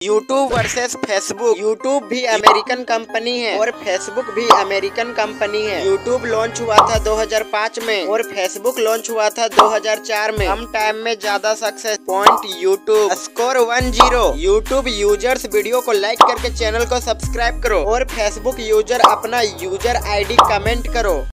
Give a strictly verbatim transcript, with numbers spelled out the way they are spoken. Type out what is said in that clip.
YouTube versus Facebook. YouTube भी American company है और फेसबुक भी अमेरिकन कंपनी है। यूट्यूब लॉन्च हुआ था दो हज़ार पाँच में और फेसबुक लॉन्च हुआ था दो हज़ार चार में। कम टाइम में ज्यादा success. Point YouTube score one zero. YouTube users video को लाइक करके चैनल को सब्सक्राइब करो और फेसबुक यूजर अपना यूजर आईडी कमेंट करो।